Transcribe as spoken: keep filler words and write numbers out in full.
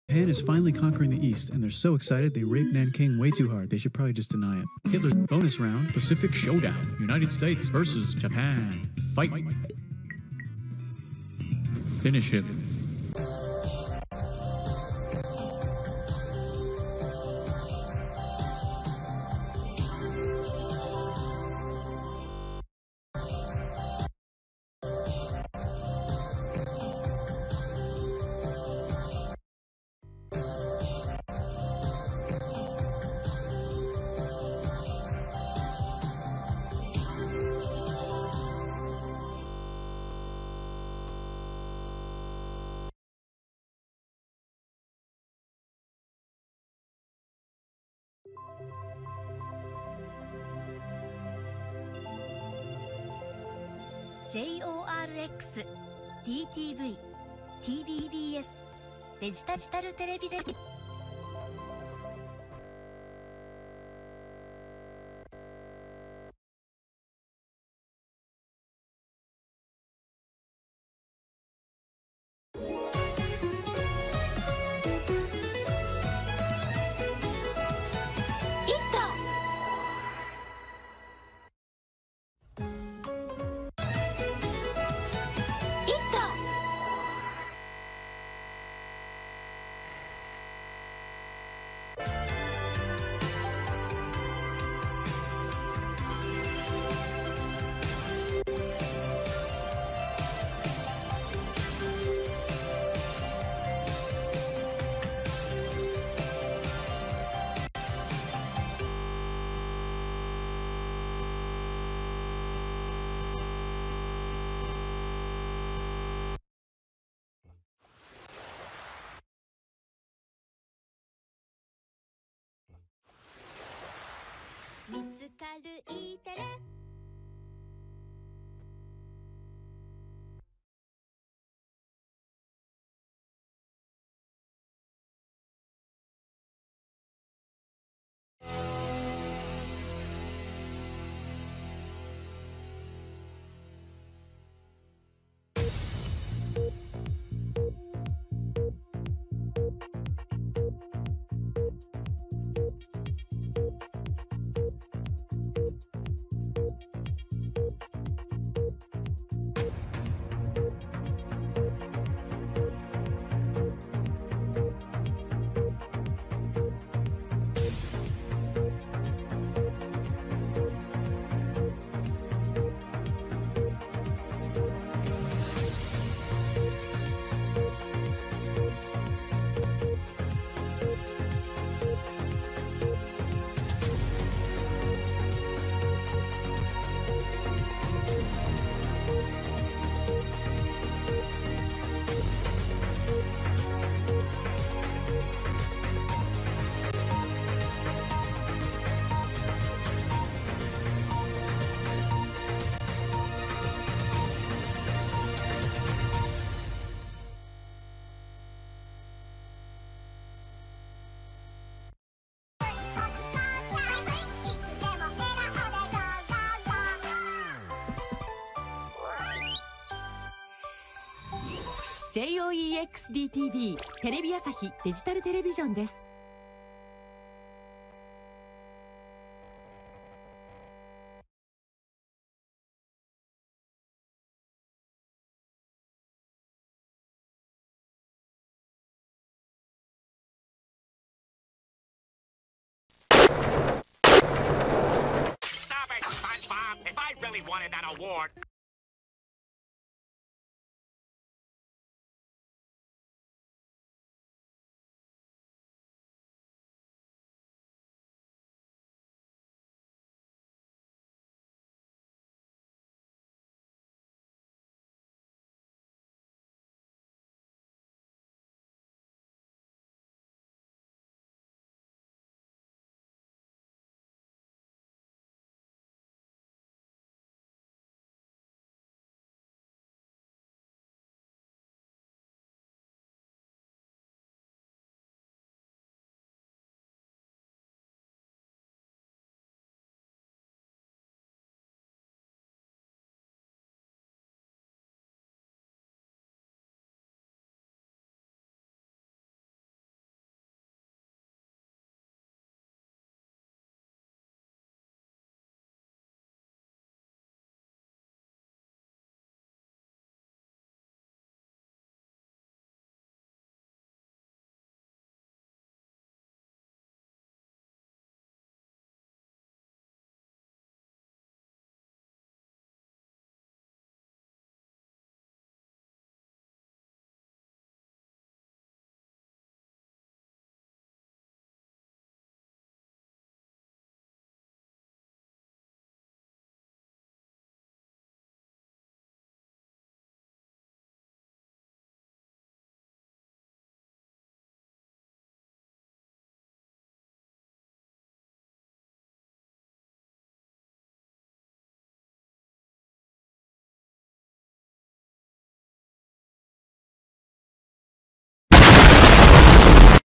Japan is finally conquering the East, and they're so excited they raped Nanking way too hard. They should probably just deny it. Hitler's bonus round, Pacific Showdown. United States versus Japan. Fight. Finish him. ジェイオーアールエックス、ディーティーブイ、ティービービーエス、デジタルテレビジョン。見つかる E テレジェイオーイーエックスディーティービー テレビ朝日デジタルテレビジョンです。 Stop it, SpongeBob! If I really wanted that award,